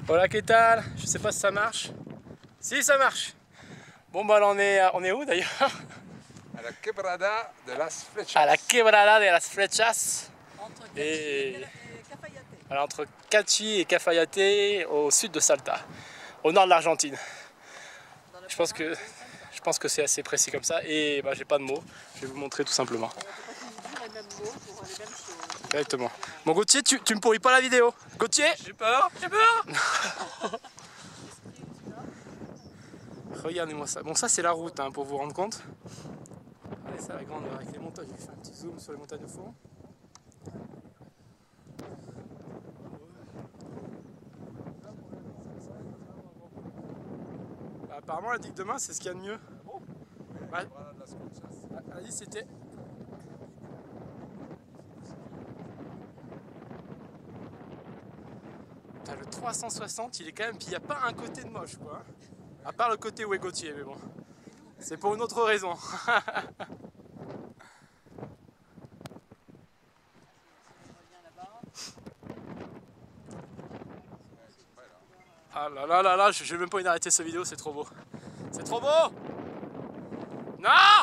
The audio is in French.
Voilà, qu'est-ce que je sais pas si ça marche. Si, ça marche. Bon, bah là, on est où d'ailleurs? À la Quebrada de las Flechas. À la Quebrada de las Flechas. Entre Cachi et Cafayate. Alors, entre Cachi et Cafayate, au sud de Salta, au nord de l'Argentine. Je pense que c'est assez précis comme ça. Et bah, j'ai pas de mots. Je vais vous montrer tout simplement. Les mêmes mots pour les mêmes choses. Exactement. Bon, Gauthier, tu me pourris pas la vidéo. Gauthier, j'ai peur, j'ai peur. Regardez-moi ça. Bon, ça c'est la route hein, pour vous rendre compte. Regardez ça, la grandeur avec les montagnes. Je vais faire un petit zoom sur les montagnes de fond. Bah, apparemment, elle dit que demain c'est ce qu'il y a de mieux. Ouais. Elle a dit c'était. Le 360, il est quand même. Puis il n'y a pas un côté de moche quoi. À part le côté où est Gauthier, mais bon. C'est pour une autre raison. Ah là là là là, je vais même pas arrêter cette vidéo, c'est trop beau. C'est trop beau! Non!